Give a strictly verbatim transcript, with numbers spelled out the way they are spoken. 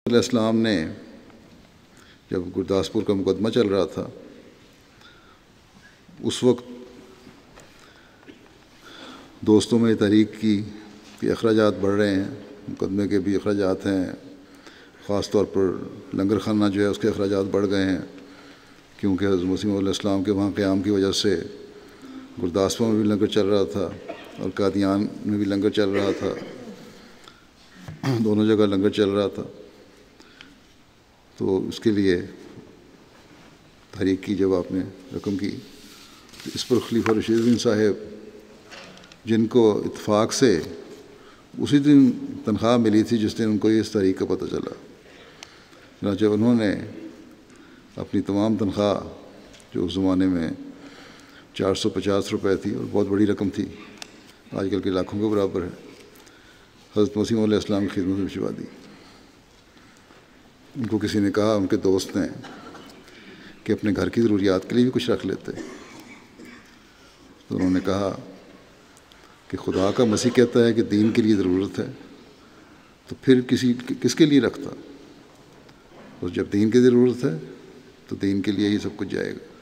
علیہ السلام نے جب گرداسپور کا مقدمہ چل رہا تھا اس وقت دوستوں میں تحریک کی کہ اخراجات بڑھ رہے ہیں، مقدمے کے بھی اخراجات ہیں، خاص طور پر لنگر خانہ جو ہے اس کے اخراجات بڑھ گئے ہیں، کیونکہ حضرت مسیح علیہ السلام کے وہاں قیام کی وجہ سے گرداسپور میں بھی لنگر چل رہا تھا اور قادیان میں بھی لنگر چل رہا تھا، دونوں جگہ لنگر چل رہا تھا۔ تو اس کے لیے تحریک کی جب آپ نے رقم کی تو اس پر خلیفہ رشید الدین صاحب جن کو اتفاق سے اسی دن تنخواہ ملی تھی جس دن ان کو یہ اس تحریک کا پتہ چلا، چنانچہ انہوں نے اپنی تمام تنخواہ جو اس زمانے میں چار سو پچاس روپے تھی اور بہت بڑی رقم تھی، آج کل کے لاکھوں کے برابر ہے، حضرت مسیح علیہ السلام کی خدمت میں بھجوا دی۔ ان کو کسی نے کہا، ان کے دوست نے، کہ اپنے گھر کی ضروریات کے لیے بھی کچھ رکھ لیتے، تو انہوں نے کہا کہ خدا کا مسیح کہتا ہے کہ دین کے لیے ضرورت ہے، تو پھر کسی کس کے لیے رکھتا، اور جب دین کی ضرورت ہے تو دین کے لیے ہی سب کچھ جائے گا۔